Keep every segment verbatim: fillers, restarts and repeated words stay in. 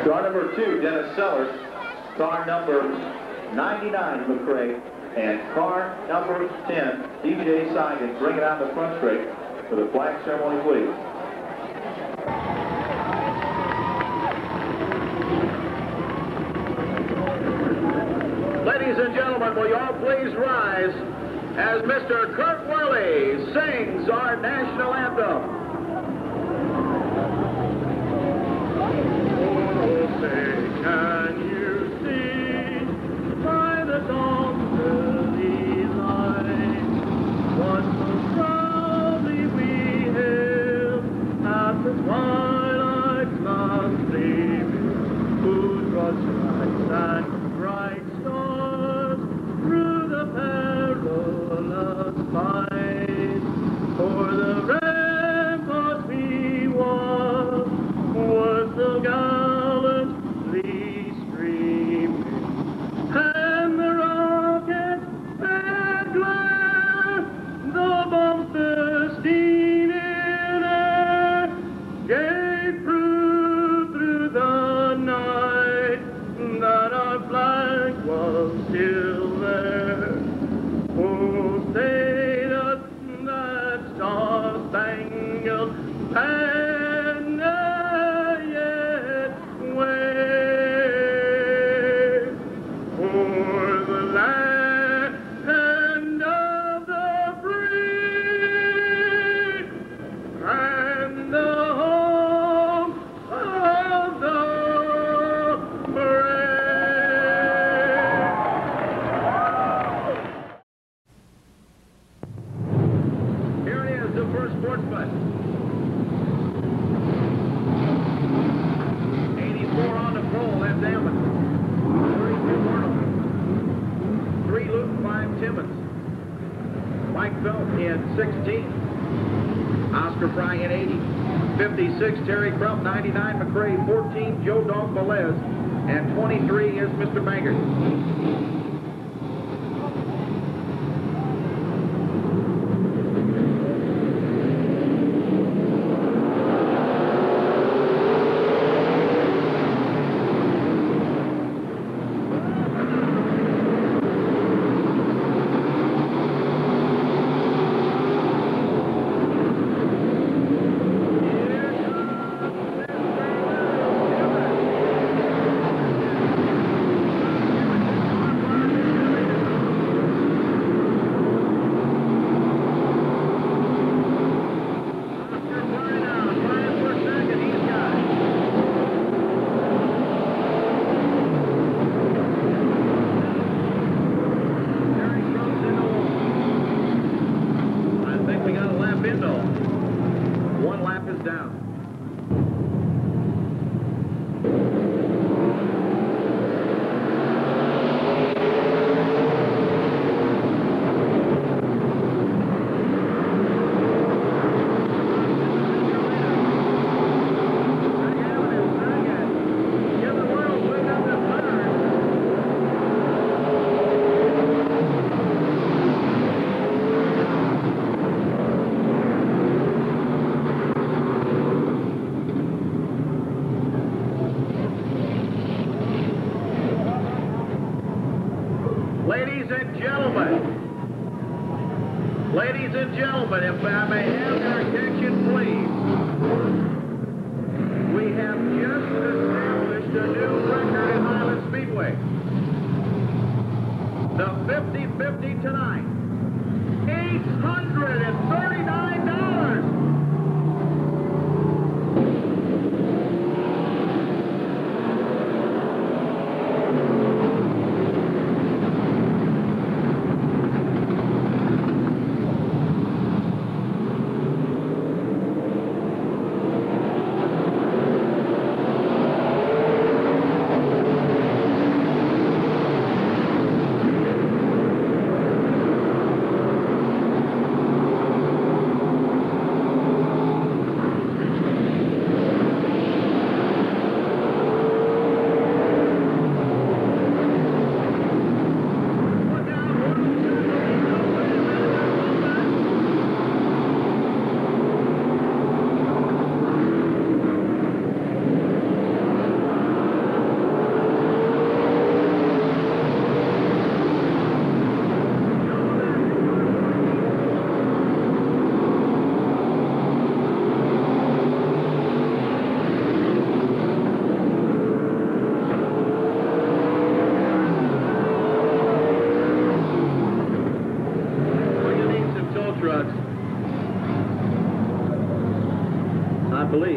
Car number two, Dennis Sellers. Car number ninety-nine, McCray. And car number ten, D J Simon, bring it out the front straight for the flag ceremony, please. Ladies and gentlemen, will you all please rise as Mister Kurt Worley sings our national anthem. Oh, say, can you see by the dawn's early light what so proudly we hailed at the twilight's last gleaming, whose broad stripes and bright stars through the perilous fight for the ramparts we won was so gallantly streaming, and the rockets that glare, the bombs bursting in air, gave proof through the night that our flag was still there. Oh, say does that star-spangled banner yet wave o'er the land of the free and the home of the brave. Here it is, the first sportsman. eighty-four on the pole, that's Ammon. thirty-two Arnold. three Luke, five Timmons. Mike Felt in sixteen. Oscar Fry in eighty. fifty-six, Terry Crump. ninety-nine, McCray. fourteen, Joe Dog Velez. And twenty-three is Mister Bangert. One lap is down. Ladies and gentlemen, ladies and gentlemen, if I may have your attention, please. We have just established a new record in Highland Speedway. The fifty fifty tonight, eight hundred thirty-nine dollars.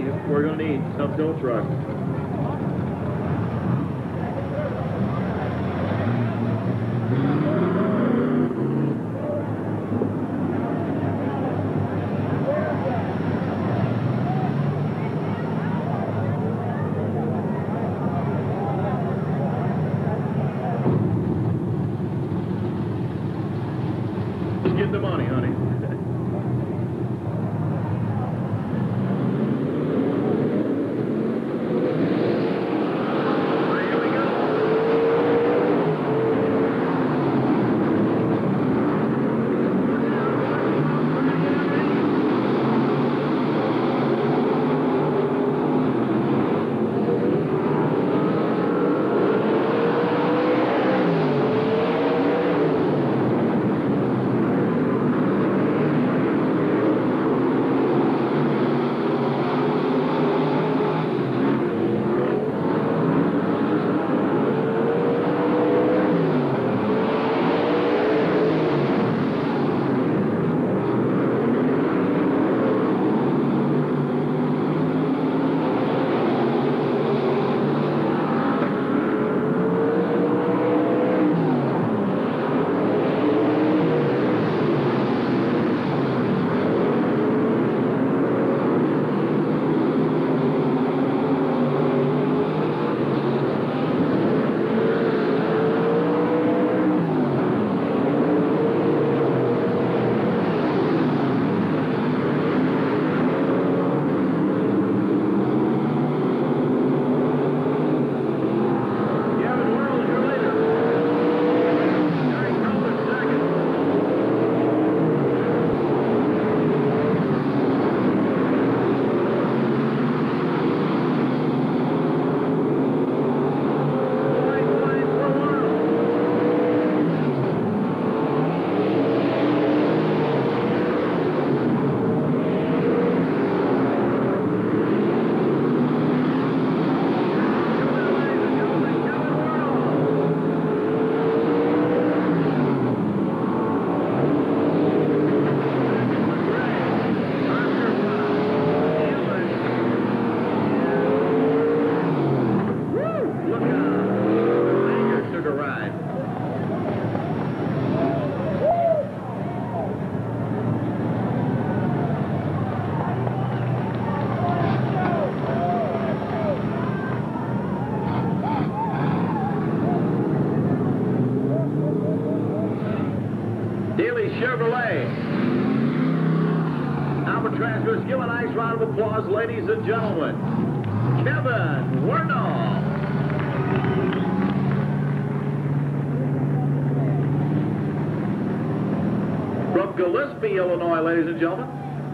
Friday, we're going to need some tow trucks. Just get the money, honey. Chevrolet. Albatross, let's give a nice round of applause, ladies and gentlemen. Kevin Wernall. From Gillespie, Illinois, ladies and gentlemen.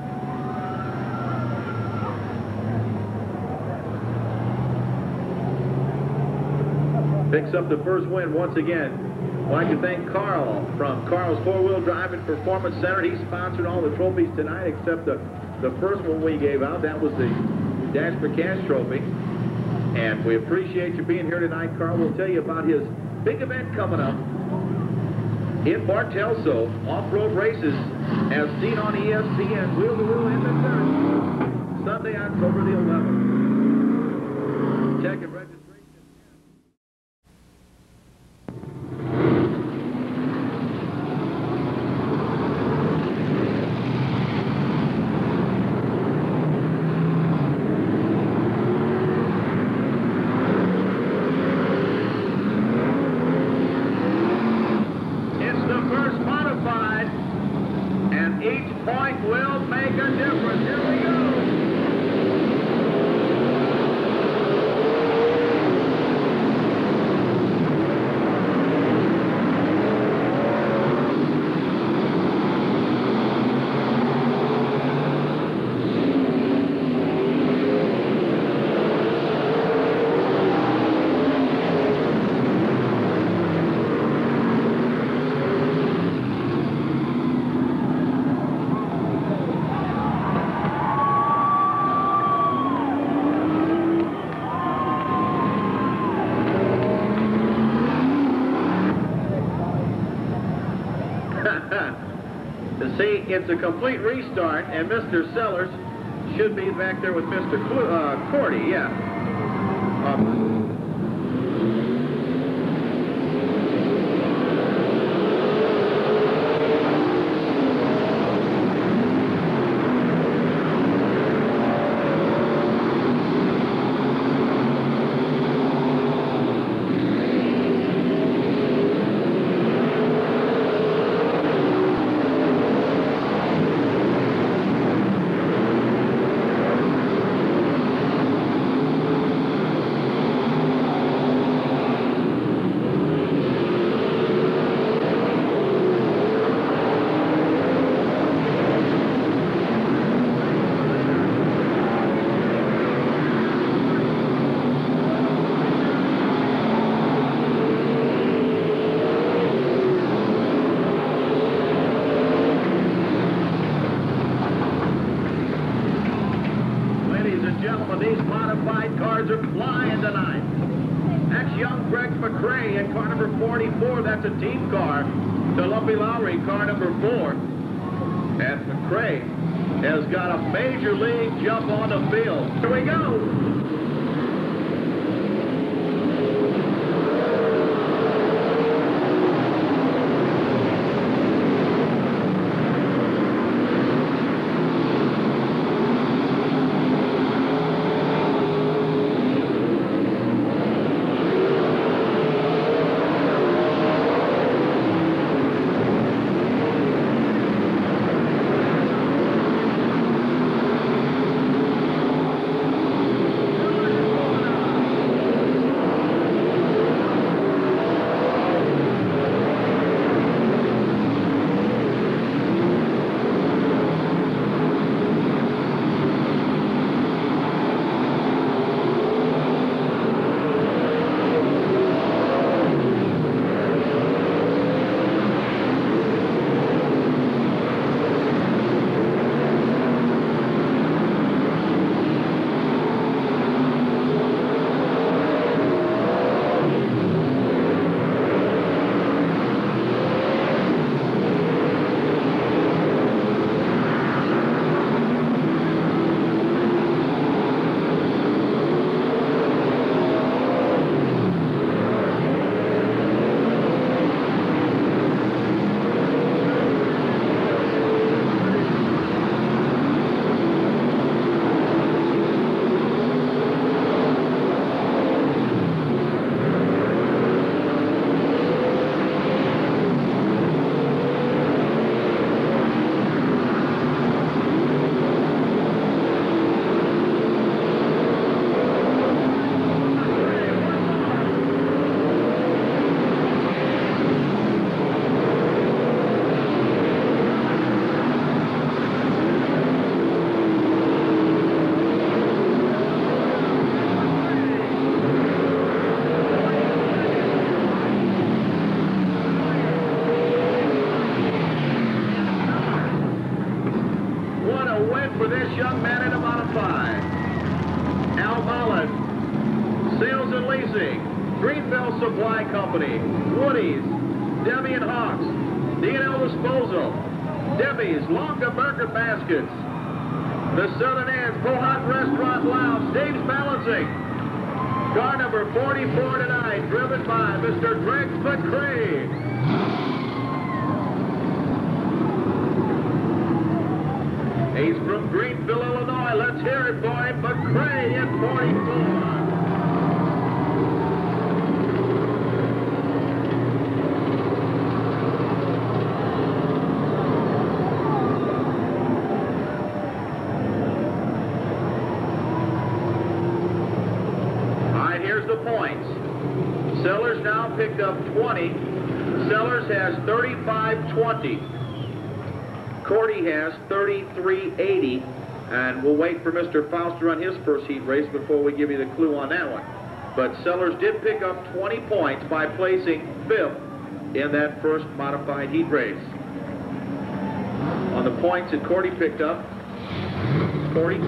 Picks up the first win once again. I'd like to thank Carl from Carl's Four-Wheel Drive and Performance Center. He sponsored all the trophies tonight except the, the first one we gave out. That was the Dash for Cash trophy. And we appreciate you being here tonight, Carl. We'll tell you about his big event coming up in Bartelso, off-road races as seen on E S P N, wheel-to-wheel in the third, Sunday, October the eleventh. Check and registration. See, it's a complete restart, and Mister Sellers should be back there with Mister Clu uh, Cordy, yeah. Um, That's a team car to Lumpy Lowry, car number four. And McCray has got a major league jump on the field. Here we go. The Southern Ants, Bohat Restaurant Lounge, Dave's Balancing. Car number forty-four tonight, driven by Mister Greg McCray. He's from Greenville, Illinois. Let's hear it for him. McCray in forty-four. Sellers now picked up twenty. Sellers has thirty-five twenty. Cordy has thirty-three eighty. And we'll wait for Mister Fauster on his first heat race before we give you the clue on that one. But Sellers did pick up twenty points by placing fifth in that first modified heat race. On the points that Cordy picked up, Cordy.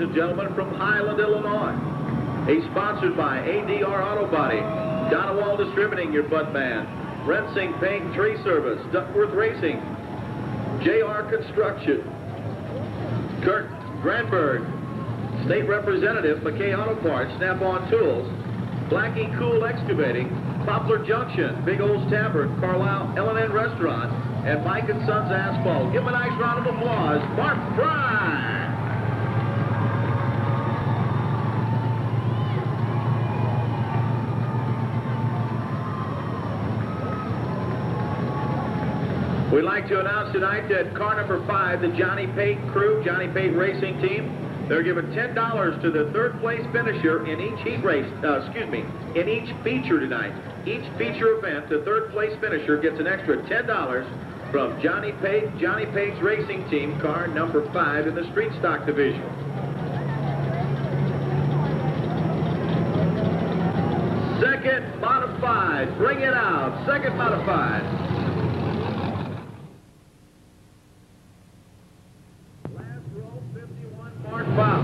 and gentlemen, from Highland, Illinois. He's sponsored by A D R Auto Body, Donowall Distributing, your Bud Band, Rensing Paint Tree Service, Duckworth Racing, J R Construction, Kurt Granberg, State Representative, McKay Auto Parts, Snap-on Tools, Blackie Cool Excavating, Poplar Junction, Big Old's Tavern, Carlisle L and N Restaurant, and Mike and Sons Asphalt. Give him a nice round of applause, Mark Fry. We'd like to announce tonight that car number five, the Johnny Pate crew, Johnny Pate Racing Team, they're giving ten dollars to the third place finisher in each heat race, uh, excuse me, in each feature tonight. Each feature event, the third place finisher gets an extra ten dollars from Johnny Pate, Johnny Pate's Racing Team, car number five in the Street Stock Division. Second modified, bring it out, second modified. Wow.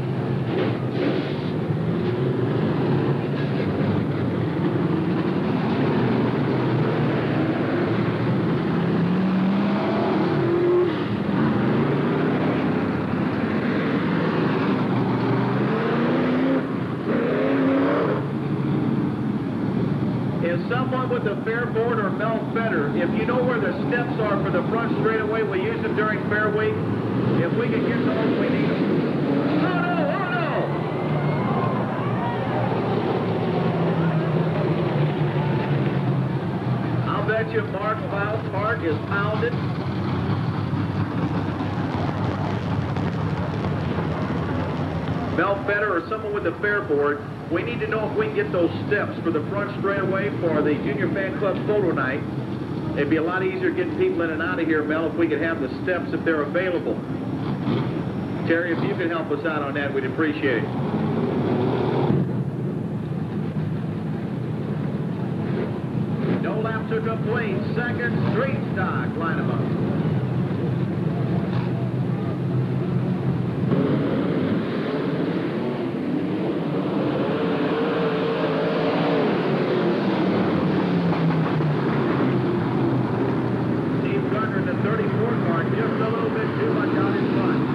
Is someone with a fairboard or Mel Fetter, if you know where the steps are for the front straightaway, we use them during Fair Week. If we can get those, we need them. You Mark Cloud's heart is pounded. Mel Fetter or someone with a fairboard, we need to know if we can get those steps for the front straightaway for the Junior Fan Club photo night. It'd be a lot easier getting people in and out of here, Mel, if we could have the steps if they're available. Terry, if you could help us out on that, we'd appreciate it. Took up lane, second, Street Stock, line them up. Steve Gardner in the thirty-four car, just a little bit too much out in front.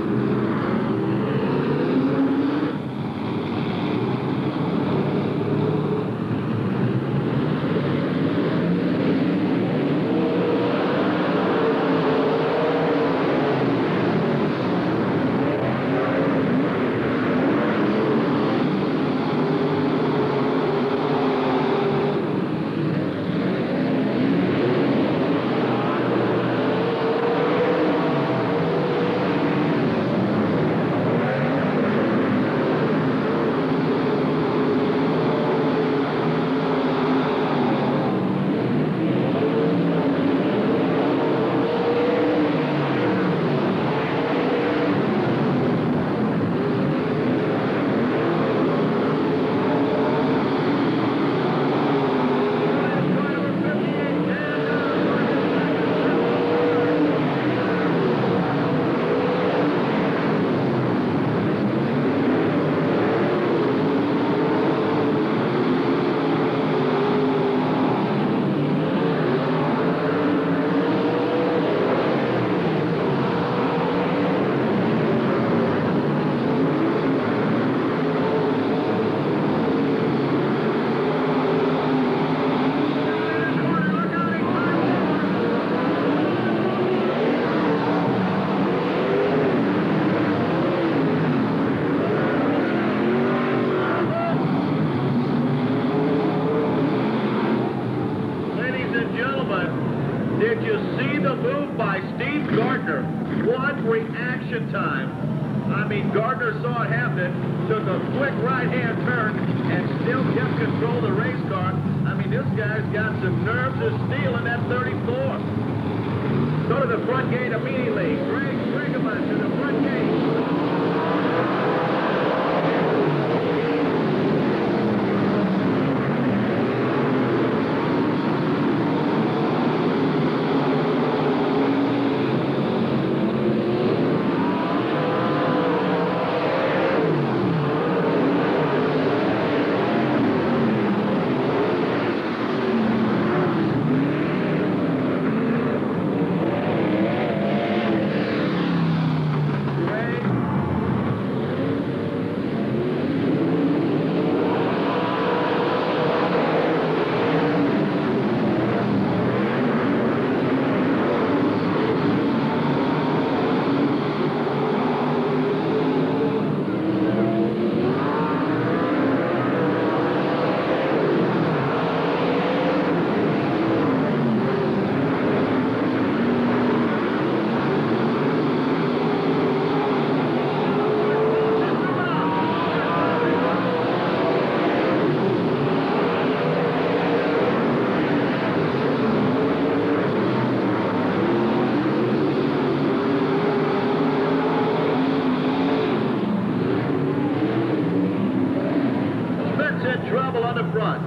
Gardner saw it happen, took a quick right-hand turn, and still kept control of the race car. I mean, this guy's got some nerves of steel in that thirty-four. Go to the front gate immediately. Greg Brigham to the front gate. Set's in trouble on the front.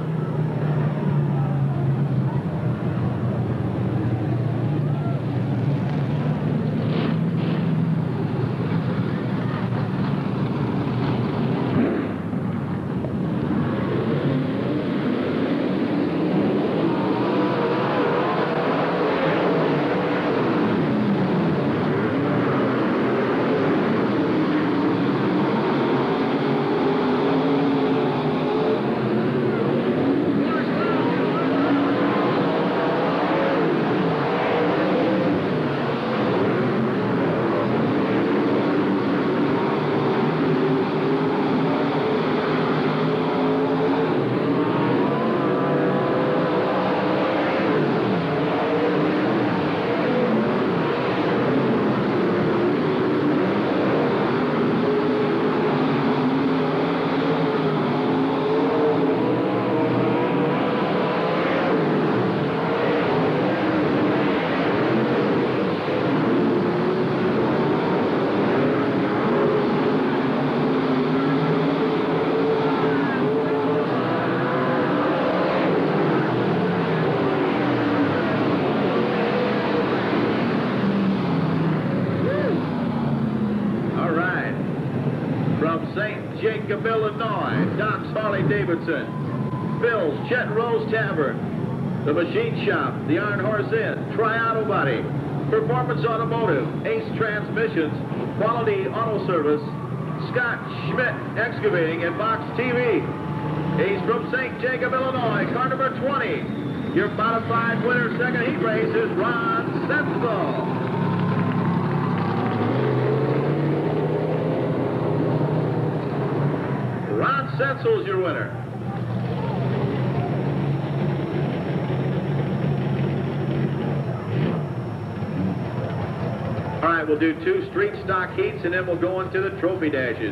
Saint Jacob, Illinois, Doc's Harley-Davidson, Phil's Chet Rose Tavern, The Machine Shop, The Iron Horse Inn, Tri-Auto Body, Performance Automotive, Ace Transmissions, Quality Auto Service, Scott Schmidt Excavating, and Fox T V. He's from Saint Jacob, Illinois, car number twenty. Your modified winner second heat race is Ron Sensible. Ron Setzel's your winner. All right, we'll do two street stock heats, and then we'll go into the trophy dashes.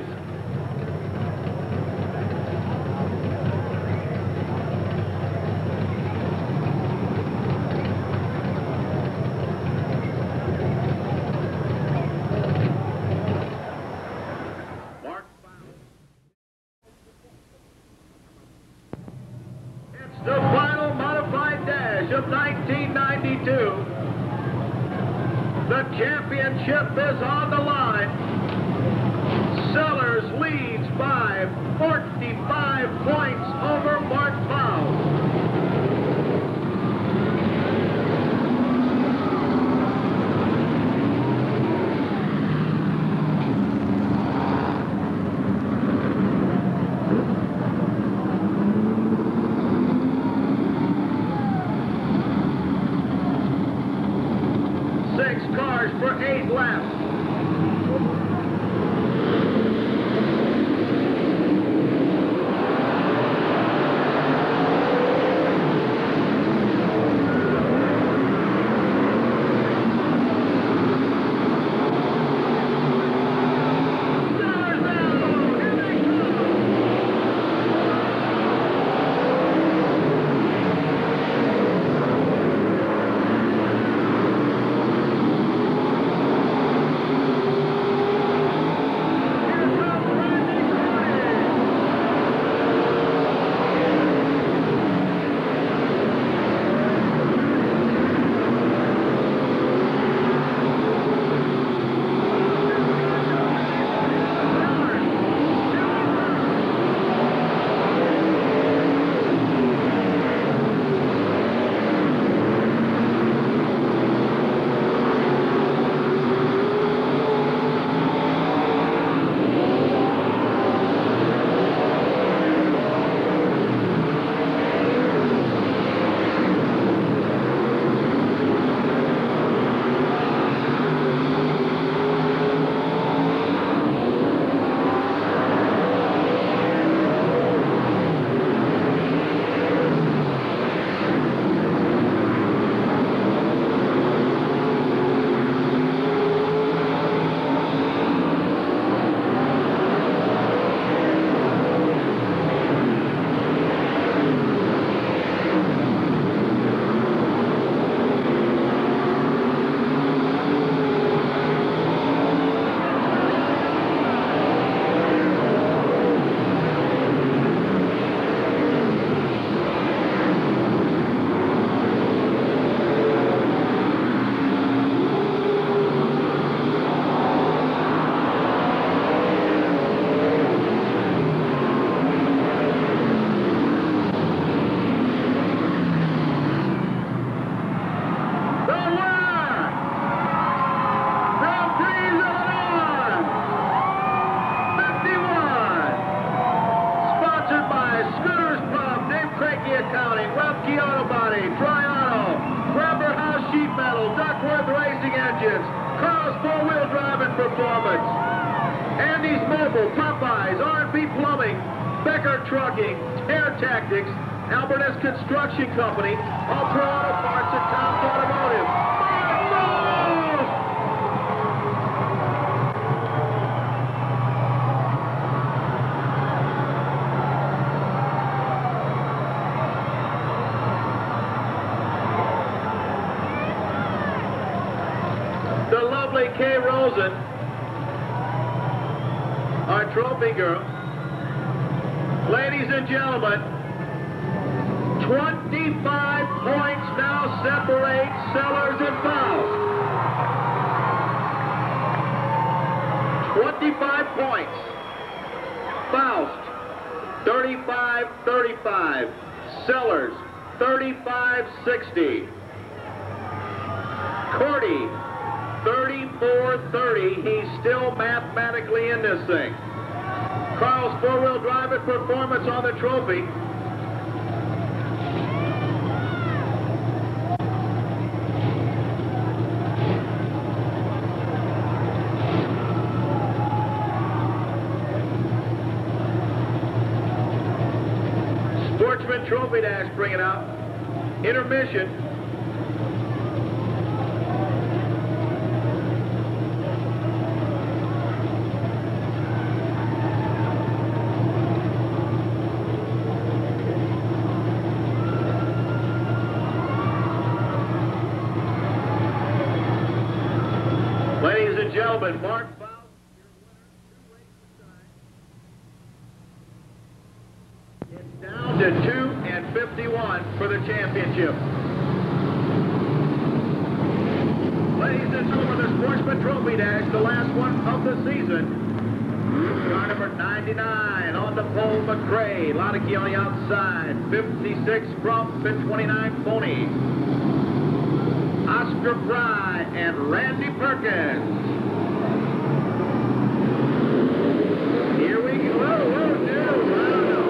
The final modified dash of nineteen ninety-two. The championship is on the line. Sellers leads by forty-five points over Mark Fowles. Six cars for eight laps. Carnegie Accounting, Webke Auto Body, Tri Auto, Grabber House Sheet Metal, Duckworth Racing Engines, Carl's Four-Wheel Drive and Performance, Andy's Mobile, Popeyes, R and B Plumbing, Becker Trucking, Air Tactics, Albertus Construction Company, All Pro Auto Parts, and Tom's Automotive. The lovely Kay Rosen, our trophy girl. Ladies and gentlemen, twenty-five points now separate Sellers and Faust. twenty-five points. Faust, thirty-five thirty-five. Sellers, thirty-five sixty. Cordy, thirty-four thirty. He's still mathematically in this thing. Carl's Four-Wheel Drive and Performance on the trophy. Sportsman Trophy Dash bringing out. Intermission. Ladies and gentlemen, Mark Faust, your winner, two races. It's down to two and fifty-one for the championship. Ladies and gentlemen, the Sportsman Trophy Dash, the last one of the season. Car number ninety-nine on the pole, McCray. Lodicki on the outside. fifty-six Crump and twenty-nine Pony. Oscar Fry and Randy Perkins. Here we go. Whoa, whoa, no, I don't know.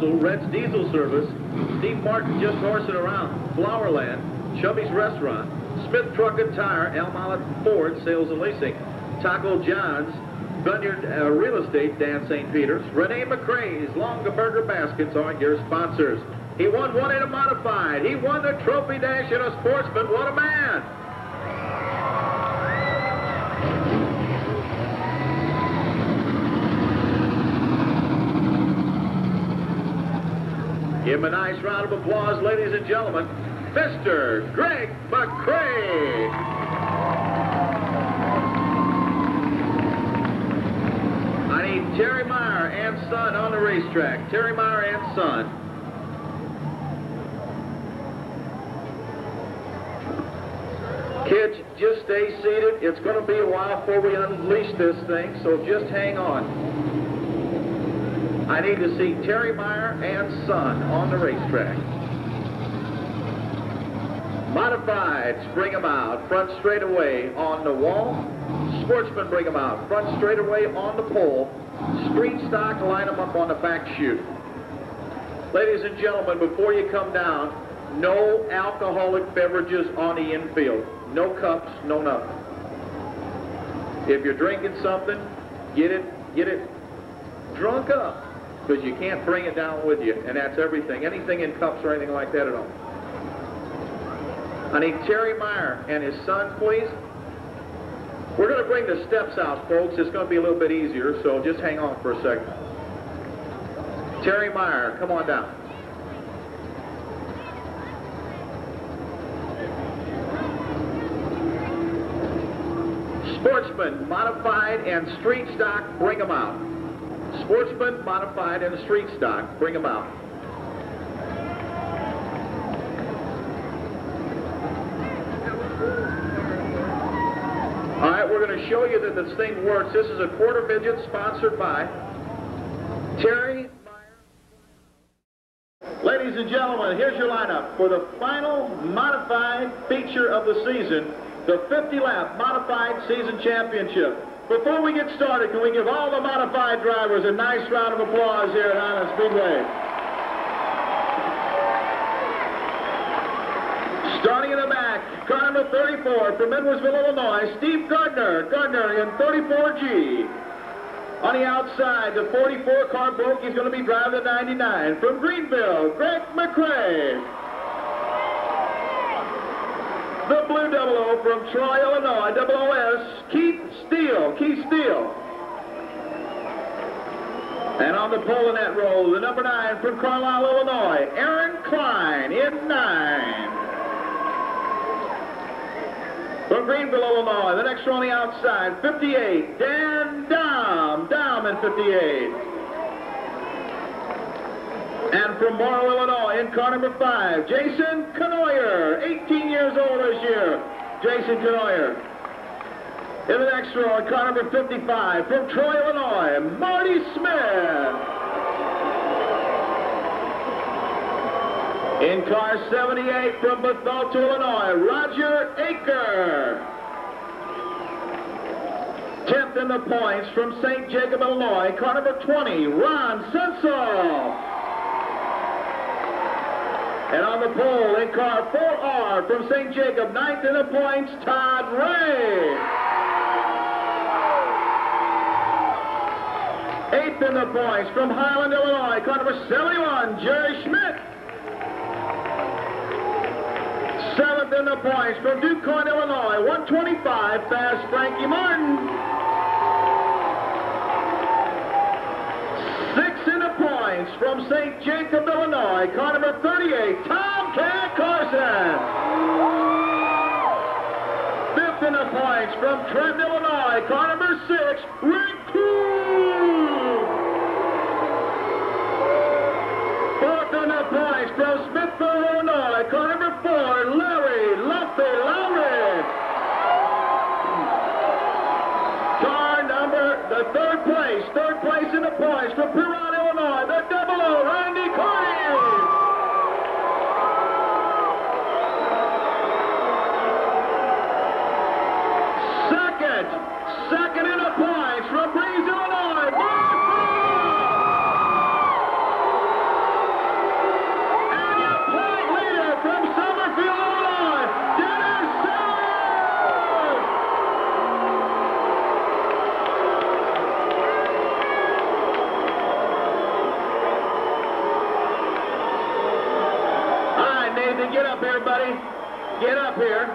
Universal, Red's Diesel Service, Steve Martin Just Horsing Around, Flowerland, Chubby's Restaurant, Smith Truck and Tire, Elm Island Ford Sales and Leasing, Taco John's, Vineyard uh, Real Estate, Dan Saint Peter's, Rene McCrae's, Longaberger Baskets are your sponsors. He won one in a modified. He won the Trophy Dash in a Sportsman. What a man! Give him a nice round of applause, ladies and gentlemen, Mister Greg McCrae. I need Terry Meyer and Son on the racetrack. Terry Meyer and Son. Kids, just stay seated. It's going to be a while before we unleash this thing, so just hang on. I need to see Terry Meyer and Son on the racetrack. Modifieds, bring them out. Front straightaway on the wall. Sportsmen, bring them out. Front straightaway on the pole. Street stock, line them up on the back chute. Ladies and gentlemen, before you come down, no alcoholic beverages on the infield. No cups, no nothing. If you're drinking something, get it, get it drunk up, because you can't bring it down with you, and that's everything. Anything in cups or anything like that at all. I need Terry Meyer and his son, please. We're going to bring the steps out, folks. It's going to be a little bit easier, so just hang on for a second. Terry Meyer, come on down. Sportsman, modified and street stock, bring them out. Sportsman, modified and street stock, bring them out. All right, we're going to show you that this thing works. This is a quarter midget sponsored by Terry Meyer. Ladies and gentlemen, here's your lineup for the final modified feature of the season, the fifty lap Modified Season Championship. Before we get started, can we give all the modified drivers a nice round of applause here at Highland Speedway? Starting in the back, car number thirty-four from Edwardsville, Illinois, Steve Gardner. Gardner in thirty-four G. On the outside, the forty-four car broke. He's going to be driving the ninety-nine. From Greenville, Greg McCrae. The blue double O from Troy, Illinois, double O S, Keith Steele, Keith Steele. And on the pole in that row, the number nine from Carlisle, Illinois, Aaron Klein in nine. From Greenville, Illinois, the next row on the outside, fifty-eight, Dan Dom, Dom in fifty-eight. And from Morrow, Illinois, in car number five, Jason Canoyer, eighteen years old this year. Jason Canoyer. In the next row, in car number fifty-five, from Troy, Illinois, Marty Smith. In car seventy-eight, from Bethalto, Illinois, Roger Aker. tenth in the points from Saint Jacob, Illinois, car number twenty, Ron Sensel. And on the pole, in car four R from Saint Jacob, ninth in the points, Todd Ray. eighth in the points from Highland, Illinois, car number seventy-one, Jerry Schmidt. seventh in the points from DuQuoin, Illinois, one twenty-five, fast Frankie Martin. Six in the points from Saint Jacob, Illinois, car number thirty-eight, Tomcat Carson. Fifth in the points from Trenton, Illinois, car number six, Rick Cool. Fourth in the points from Smithville, Illinois, car number four, Larry Luffy Lowry. Car number, the third place, third place in the points from Piron, Illinois, the double O, Randy Carney. Second, second in the points from Breeze, Illinois, Mark Brown. up here, buddy. Get up here.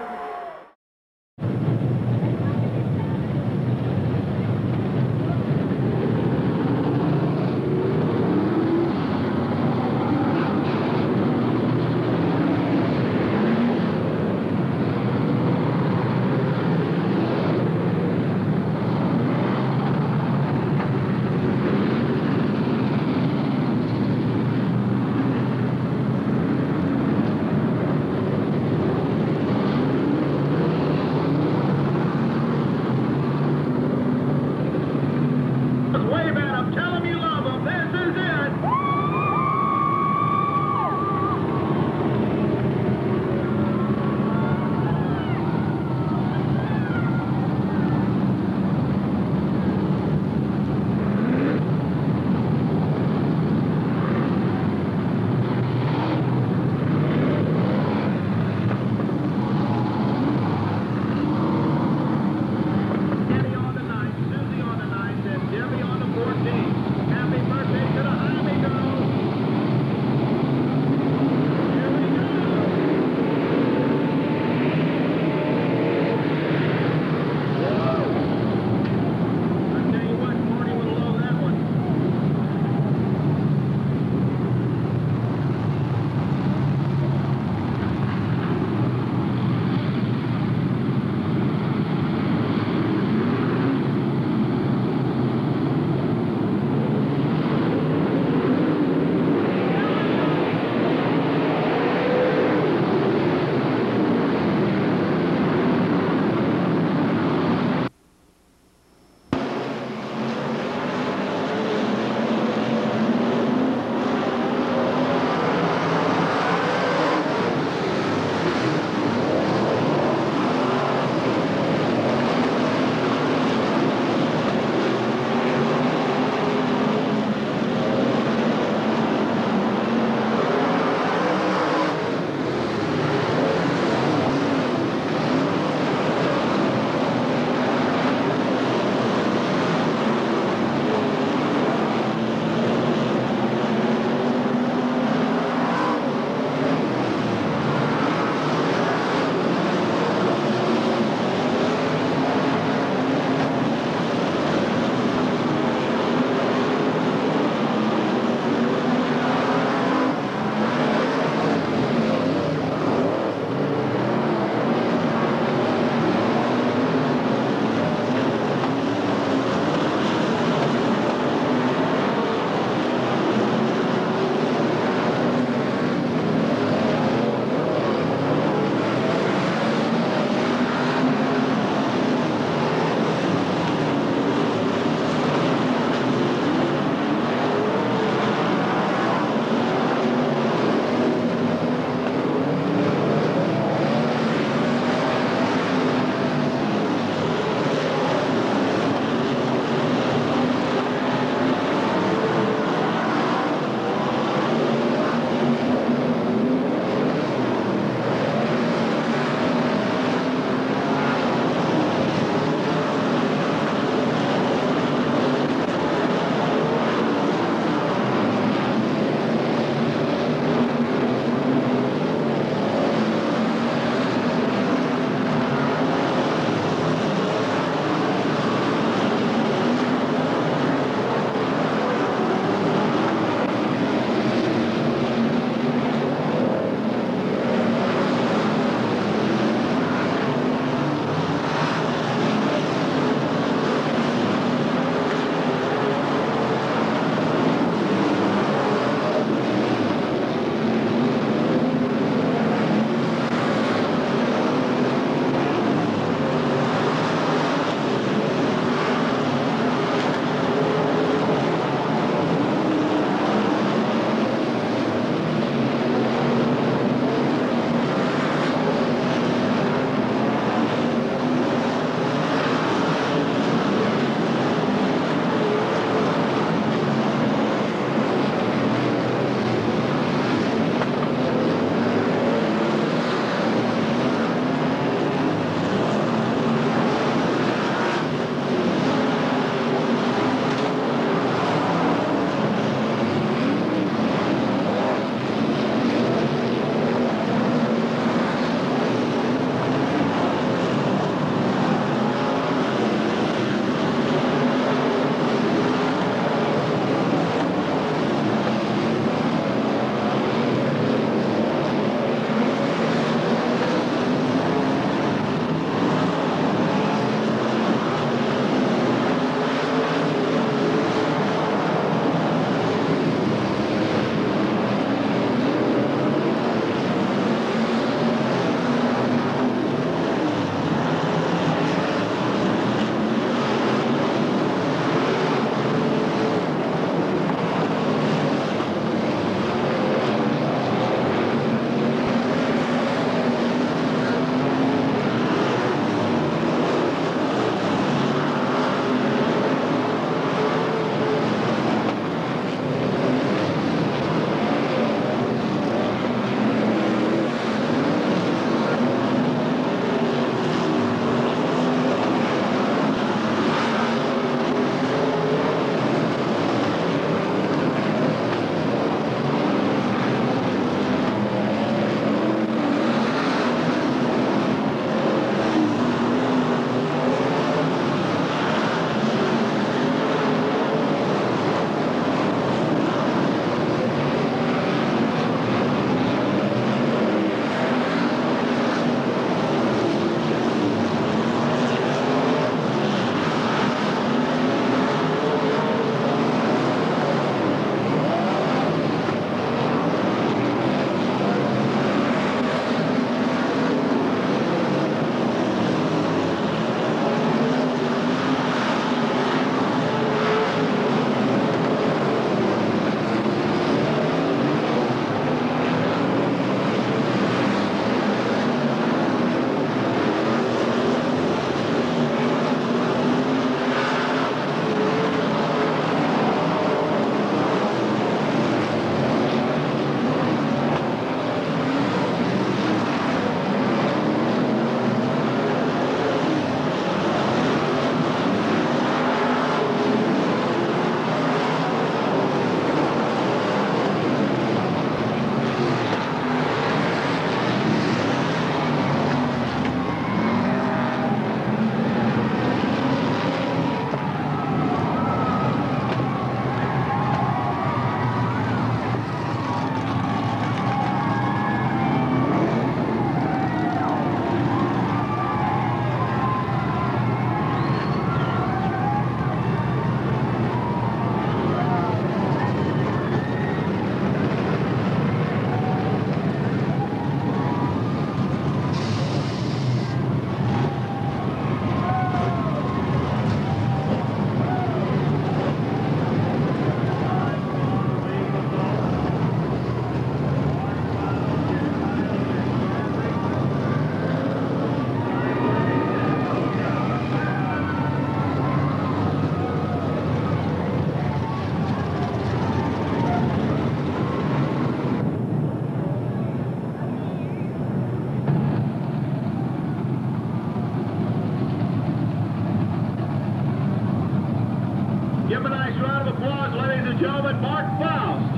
Give him a nice round of applause, ladies and gentlemen, Mark Faust.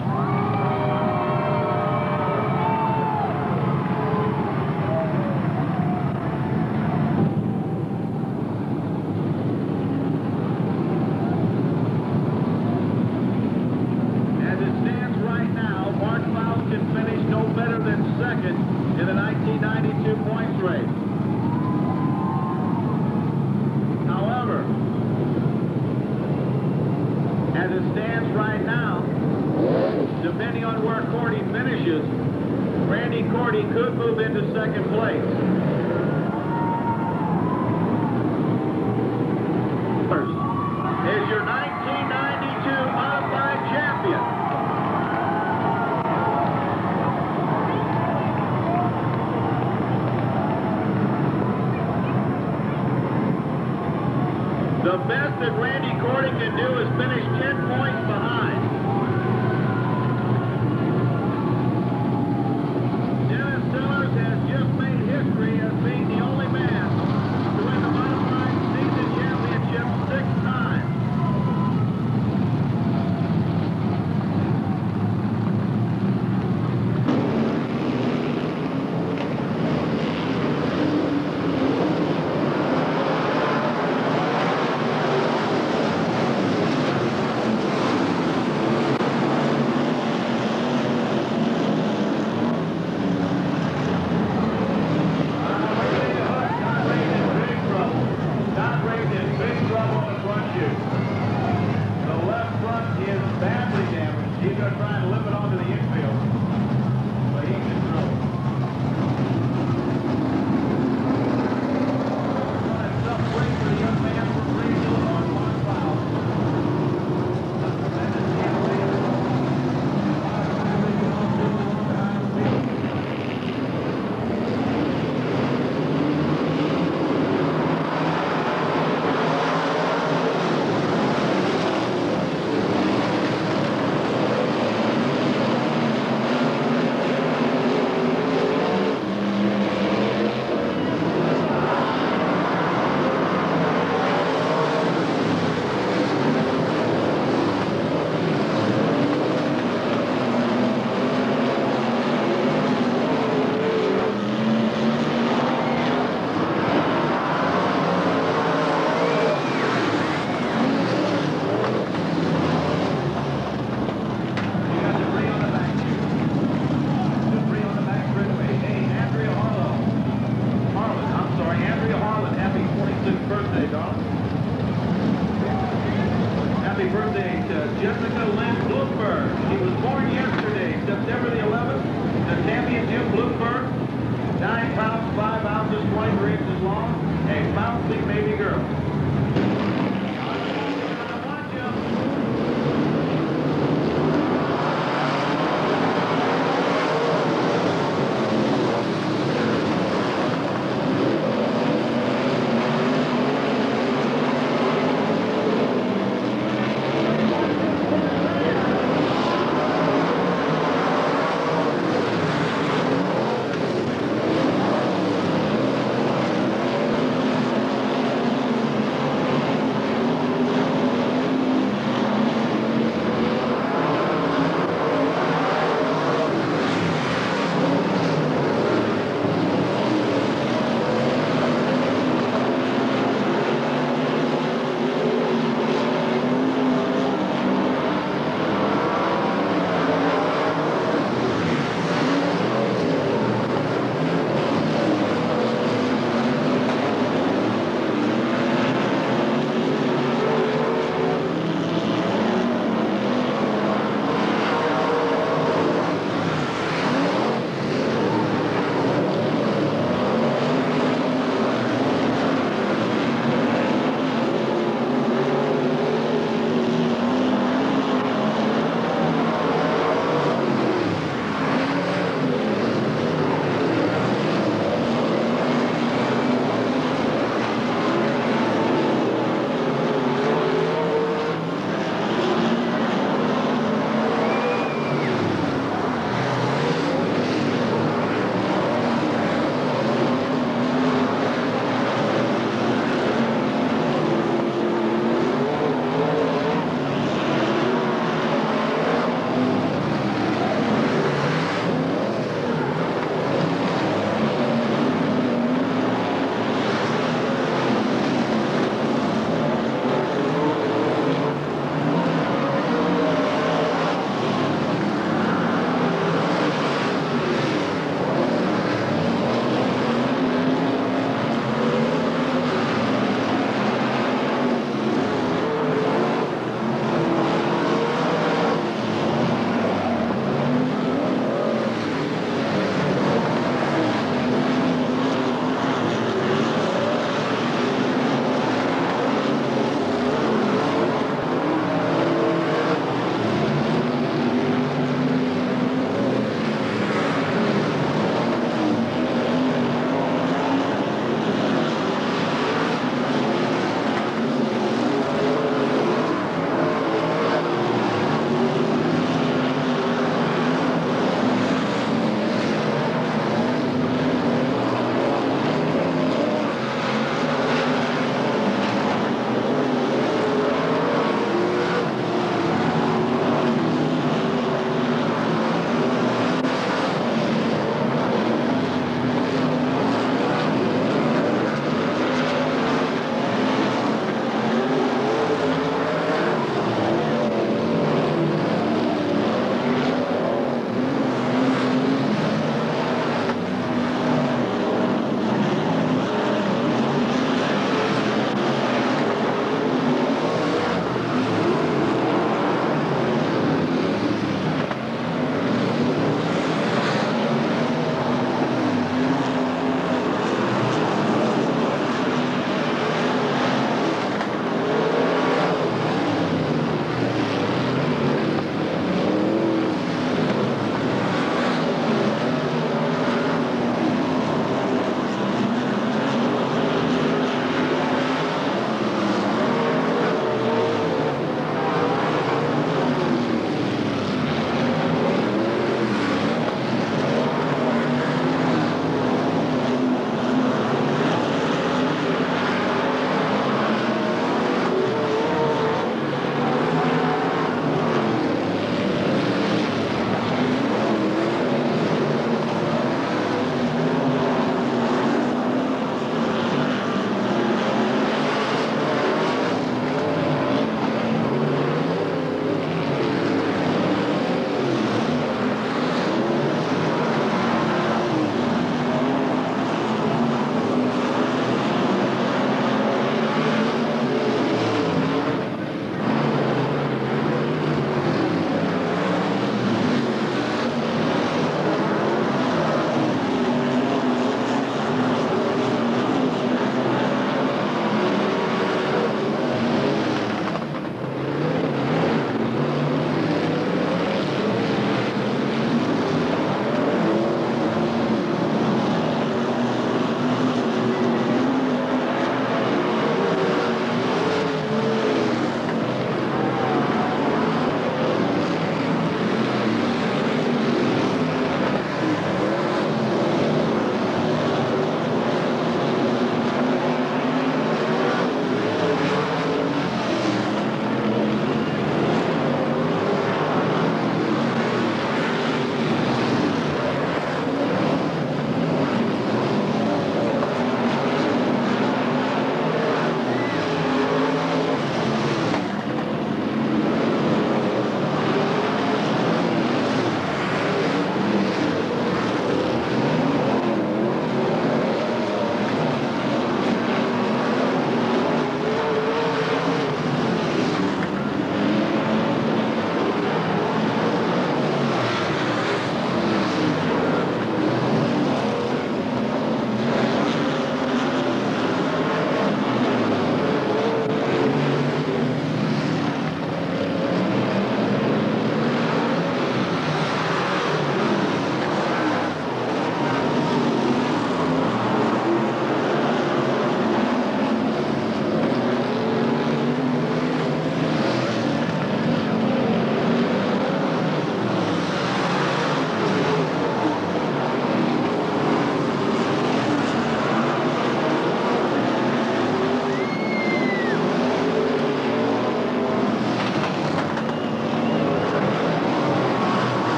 As it stands right now, Mark Faust can finish no better than second in the nineteen ninety-two points race. However, as it stands right now, depending on where Cordy finishes, Randy Cordy could move into second place. First is your nineteen ninety-two modified champion. The best that Randy Cordy can do is finish ten points behind. Dennis Sellers has just made history as being the only man to win the modified season championship six times.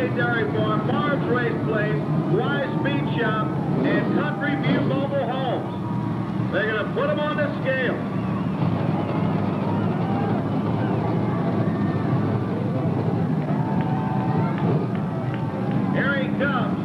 State Dairy Farm, Mars Race Place, Wise Speed Shop, and Country View Mobile Homes. They're going to put them on the scale. Here he comes.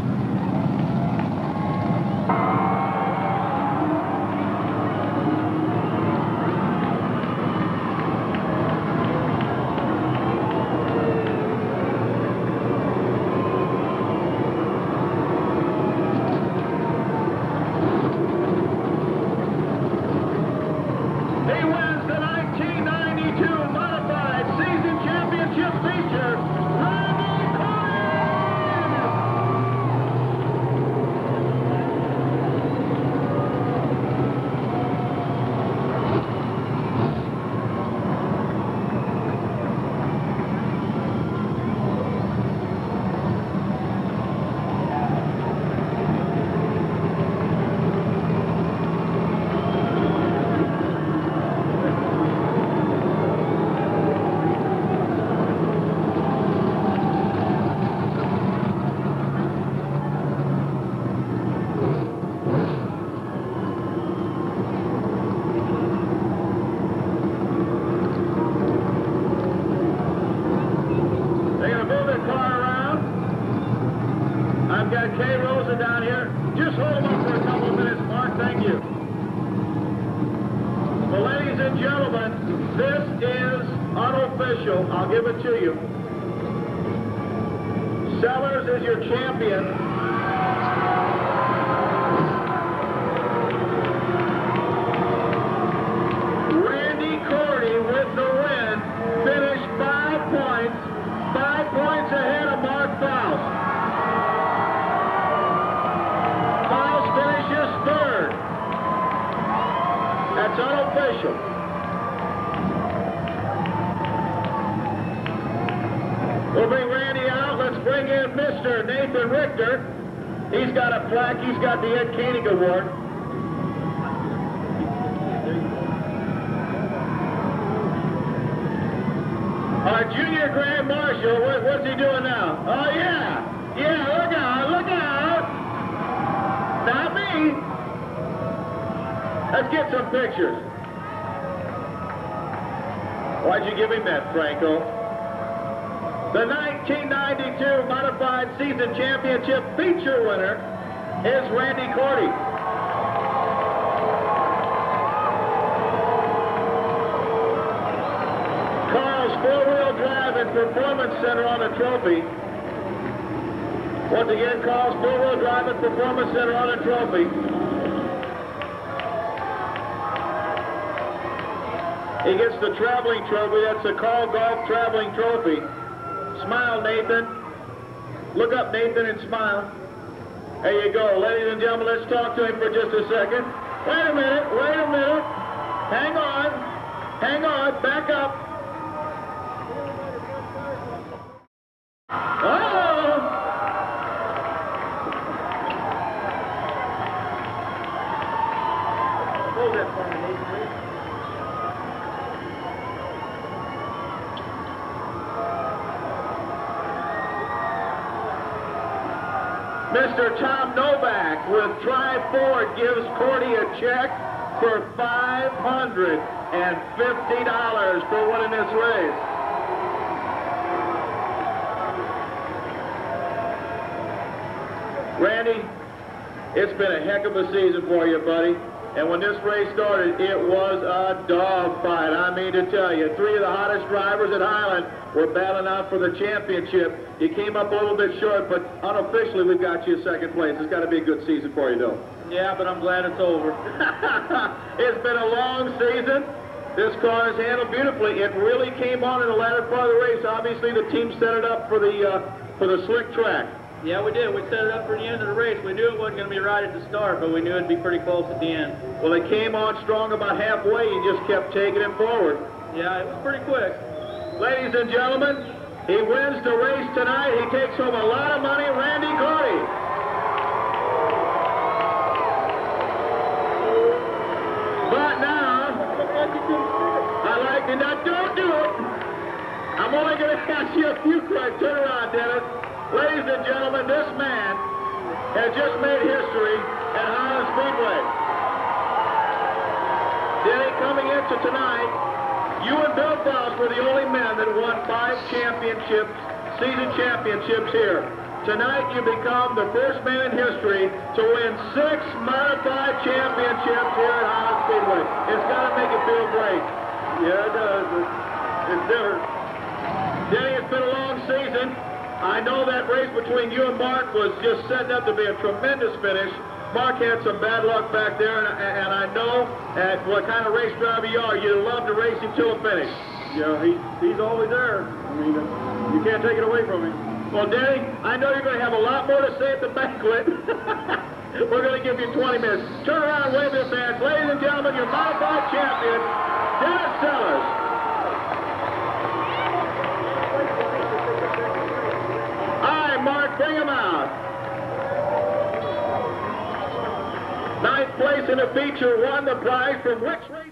I'll give it to you. Sellers is your champion. Randy Cordy with the win. Finished five points. Five points ahead of Mark Faust. Faust finishes third. That's unofficial. We'll bring Randy out. Let's bring in Mister Nathan Richter. He's got a plaque. He's got the Ed Koenig Award. Our junior grand marshal, what, what's he doing now? Oh, yeah. Yeah, look out, look out. Not me. Let's get some pictures. Why'd you give him that, Franco? The nineteen ninety-two Modified Season Championship feature winner is Randy Cordy. Carl's four-wheel drive and performance center on the trophy. Once again, Carl's four-wheel drive and performance center on the trophy. He gets the traveling trophy. That's the Carl Golf Traveling Trophy. Smile, Nathan. Look up, Nathan, and smile. There you go. Ladies and gentlemen, let's talk to him for just a second. Wait a minute. Wait a minute. Hang on. Hang on. Back up. Oh! Hold that for me, Nathan, please. Mister Tom Novak with Tri Ford gives Cordy a check for five hundred fifty dollars for winning this race. Randy, it's been a heck of a season for you, buddy. And when this race started, it was a dogfight. I mean to tell you, three of the hottest drivers at Highland were battling out for the championship. You came up a little bit short, but unofficially we've got you second place. It's got to be a good season for you, though. Yeah, but I'm glad it's over. It's been a long season. This car is handled beautifully. It really came on in the latter part of the race. Obviously, the team set it up for the uh, for the slick track. Yeah, we did. We set it up for the end of the race. We knew it wasn't going to be right at the start, but we knew it'd be pretty close at the end. Well, it came on strong about halfway. You just kept taking it forward. Yeah, it was pretty quick. Ladies and gentlemen, he wins the race tonight. He takes home a lot of money, Randy Cordy. But now, I like to not, don't do it. I'm only going to ask you a few questions. Turn around, Dennis. Ladies and gentlemen, this man has just made history at Highland Speedway. Denny, coming into tonight, you and Bill Faust were the only men that won five championships, season championships here. Tonight, you become the first man in history to win six modified championships here at Highland Speedway. It's got to make you feel great. Yeah, it does. It's, it's different. Denny, it's been a long season. I know that race between you and Mark was just setting up to be a tremendous finish. Mark had some bad luck back there, and, and I know at what kind of race driver you are, you love to race him till the finish. Yeah, he, he's always there. I mean, you can't take it away from him. Well, Denny, I know you're going to have a lot more to say at the banquet. We're going to give you twenty minutes. Turn around and wave to the fans. Ladies and gentlemen, your modified champion, Dennis Sellers. All right, Mark, bring him out. Ninth place in the feature, won the prize from Wicks Racing.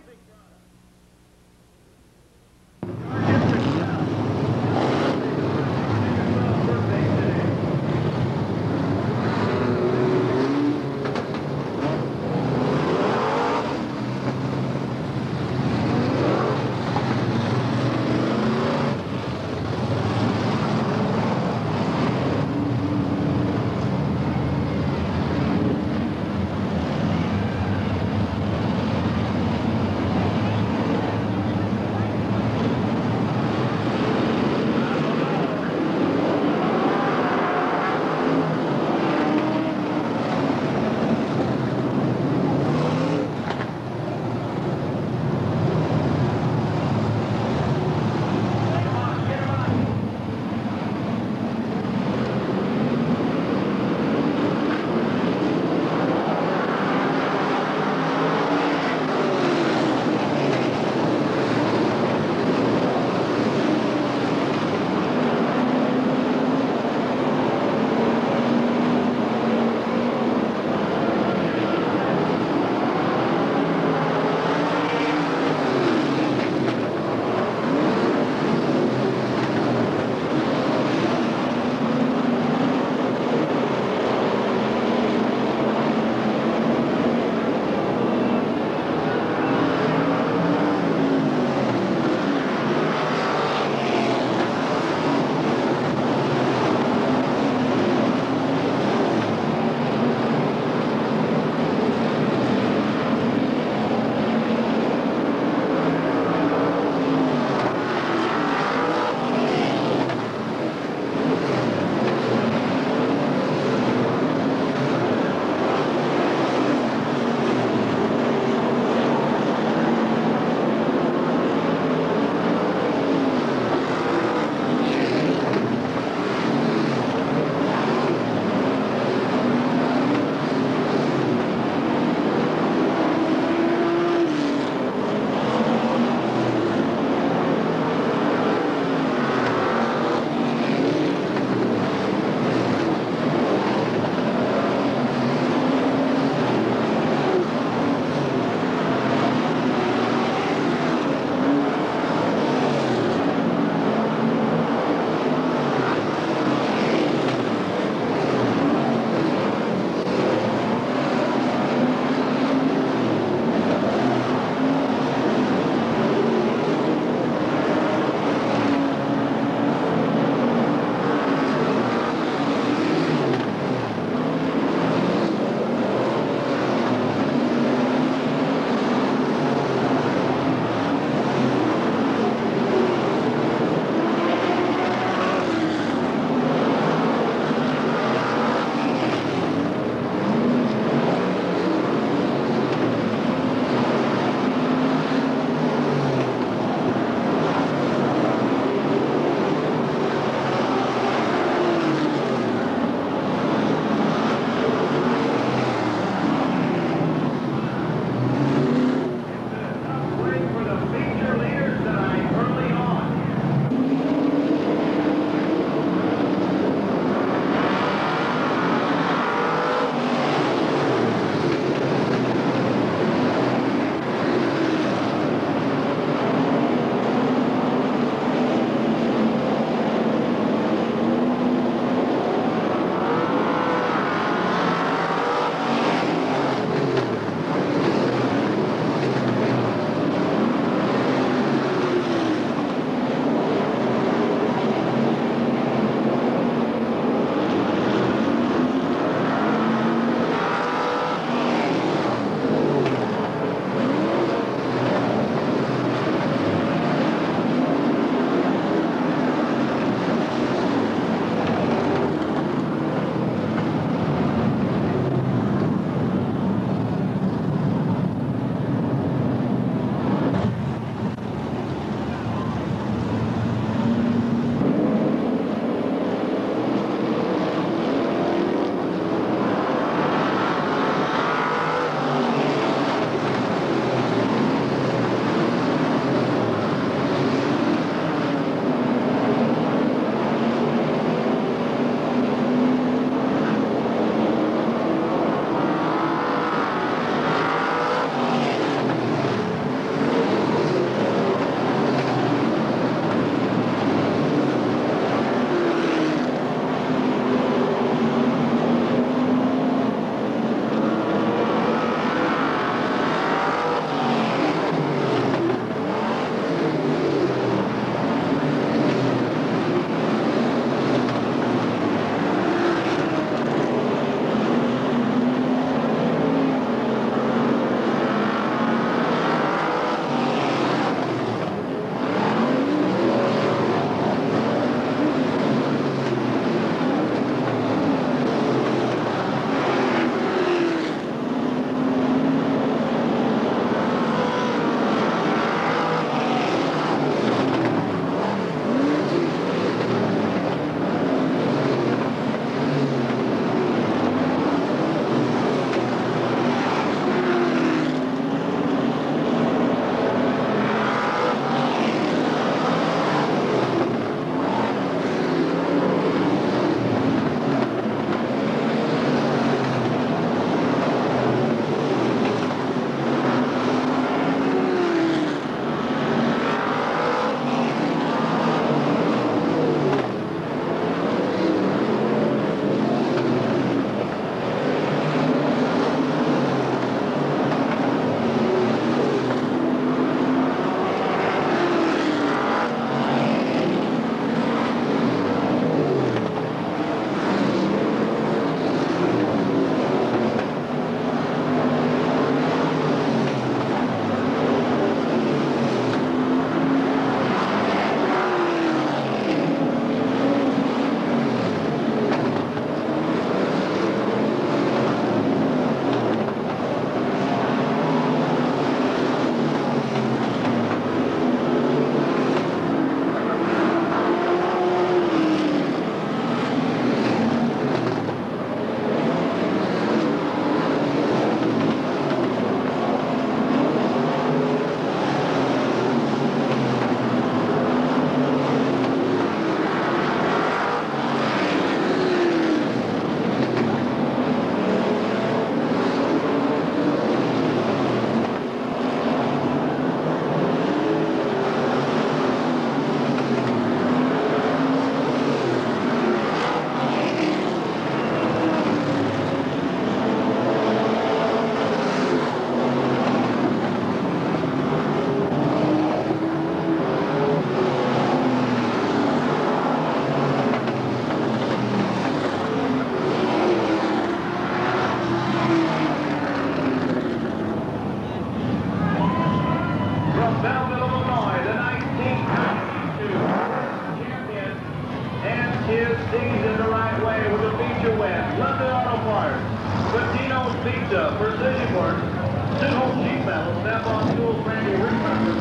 Pizza, Precision Works, Two-Hole Sheet Metal, Snap-on Tools, Randy Rickmeister,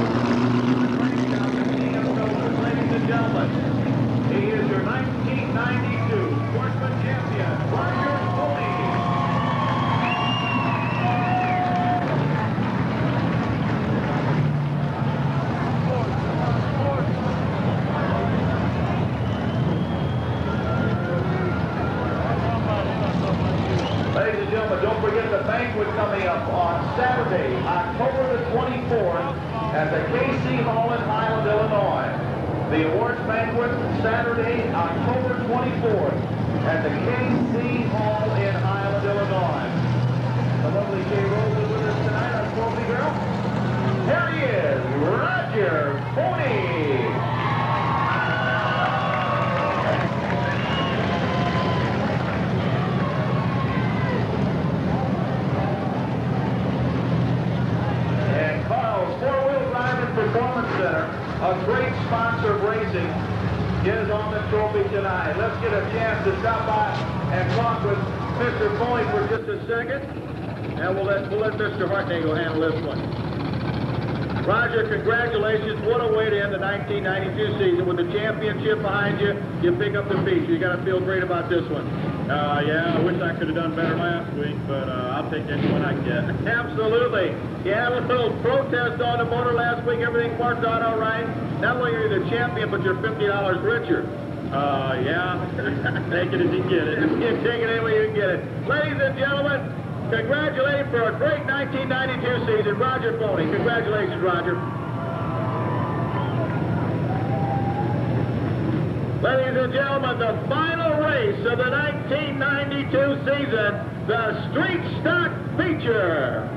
ladies and gentlemen, he is your nineteen ninety-two Sportsman Champion, Roger Foley. Ladies and gentlemen, don't forget the banquet coming up on Saturday, October the twenty-fourth at the K C Hall in Highland, Illinois. The awards banquet Saturday, October twenty-fourth at the K C Hall in Highland, Illinois. The lovely Kay Rose is with us tonight, our trophy girl. Here he is, Roger Foley. Performance Center, a great sponsor of racing, is on the trophy tonight. Let's get a chance to stop by and talk with Mister Foley for just a second, and we'll let, we'll let Mister Hartnagel handle this one. Roger, congratulations. What a way to end the nineteen ninety-two season. With the championship behind you, you pick up the feature. You got to feel great about this one. Uh, yeah, I wish I could have done better last week, but uh, I'll take any one I get. Absolutely. You had a little protest on the motor last week. Everything worked out all right. Not only are you the champion, but you're fifty dollars richer. Uh, yeah, take it as you get it. You take it any way you can get it. Ladies and gentlemen, congratulations for a great nineteen ninety-two season, Roger Foley. Congratulations, Roger. Ladies and gentlemen, the final race of the nineteen ninety-two season, the Street Stock Feature.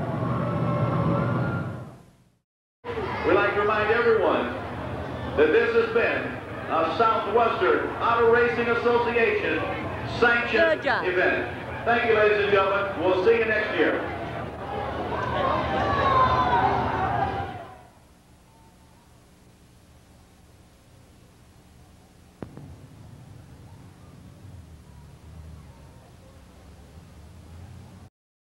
We'd like to remind everyone that this has been a Southwestern Auto Racing Association sanctioned event. Thank you, ladies and gentlemen. We'll see you next year.